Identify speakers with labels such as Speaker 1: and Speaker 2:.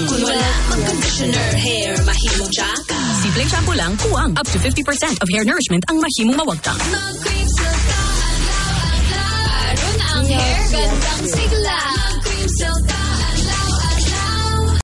Speaker 1: Kung wala mag-conditioner, hair mahimong tsaka.
Speaker 2: Simpleng shampoo lang, kuwang. Up to 50% of hair nourishment ang mahimong mawagtang.
Speaker 1: Mag-cream silk ka, adlaw-adlaw. Aron ang hair, gandang